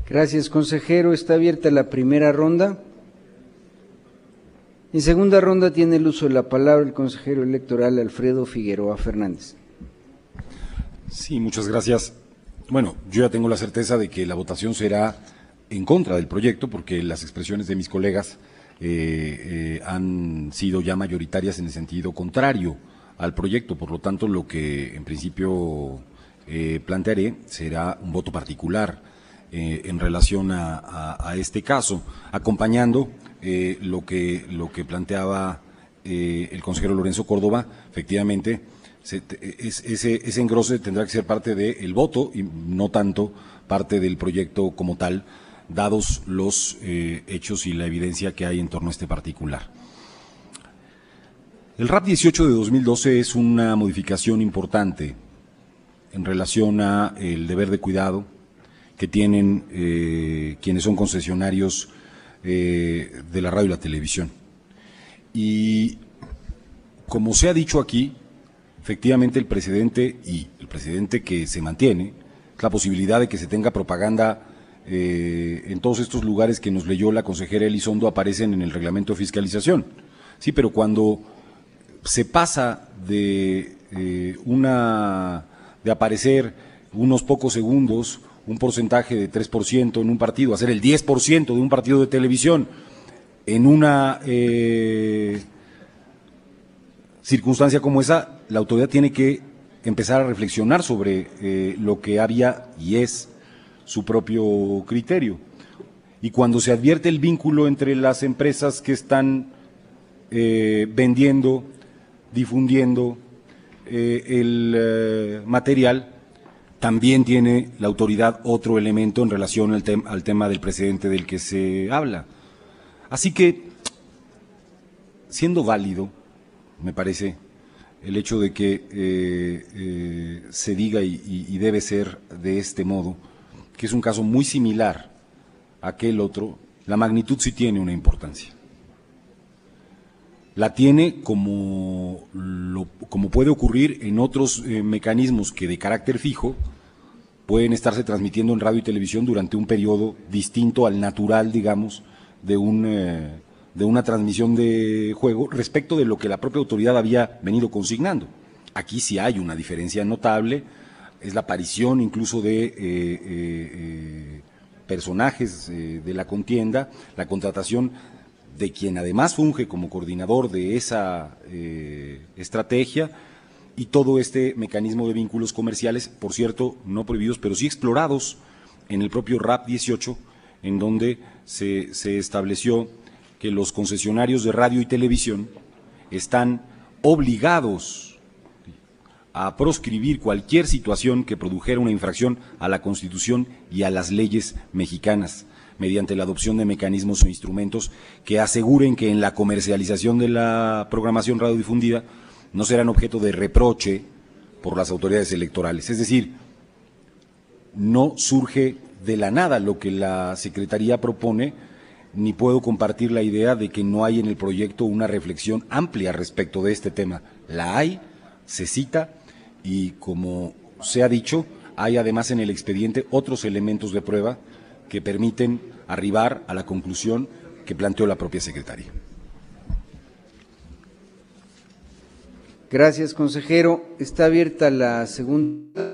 Gracias, consejero. Está abierta la primera ronda. En segunda ronda tiene el uso de la palabra el consejero electoral Alfredo Figueroa Fernández. Sí, muchas gracias. Bueno, yo ya tengo la certeza de que la votación será en contra del proyecto, porque las expresiones de mis colegas han sido ya mayoritarias en el sentido contrario al proyecto. Por lo tanto, lo que en principio plantearé será un voto particular en relación a este caso, acompañando lo que planteaba el consejero Lorenzo Córdoba. Efectivamente, ese engrose tendrá que ser parte del voto y no tanto parte del proyecto como tal, dados los hechos y la evidencia que hay en torno a este particular. El RAP 18 de 2012 es una modificación importante en relación a el deber de cuidado que tienen quienes son concesionarios de la radio y la televisión. Y como se ha dicho aquí, efectivamente el precedente que se mantiene es la posibilidad de que se tenga propaganda en todos estos lugares que nos leyó la consejera Elizondo, aparecen en el reglamento de fiscalización. Sí, pero cuando se pasa de aparecer unos pocos segundos, un porcentaje de 3% en un partido, a ser el 10% de un partido de televisión, en una circunstancia como esa, la autoridad tiene que empezar a reflexionar sobre lo que había y es su propio criterio. Y cuando se advierte el vínculo entre las empresas que están vendiendo, difundiendo el material, también tiene la autoridad otro elemento en relación al tema del precedente del que se habla. Así que, siendo válido, me parece, el hecho de que se diga y debe ser de este modo, que es un caso muy similar a aquel otro, la magnitud sí tiene una importancia. La tiene como puede ocurrir en otros mecanismos que de carácter fijo pueden estarse transmitiendo en radio y televisión durante un periodo distinto al natural, digamos, de una transmisión de juego respecto de lo que la propia autoridad había venido consignando. Aquí sí hay una diferencia notable, es la aparición incluso de personajes de la contienda, la contratación de quien además funge como coordinador de esa estrategia y todo este mecanismo de vínculos comerciales, por cierto, no prohibidos, pero sí explorados en el propio RAP 18, en donde se estableció que los concesionarios de radio y televisión están obligados a proscribir cualquier situación que produjera una infracción a la Constitución y a las leyes mexicanas, mediante la adopción de mecanismos o instrumentos que aseguren que en la comercialización de la programación radiodifundida no serán objeto de reproche por las autoridades electorales. Es decir, no surge de la nada lo que la Secretaría propone, ni puedo compartir la idea de que no hay en el proyecto una reflexión amplia respecto de este tema. La hay, se cita y, como se ha dicho, hay además en el expediente otros elementos de prueba que permiten arribar a la conclusión que planteó la propia Secretaría. Gracias, consejero. Está abierta la segunda.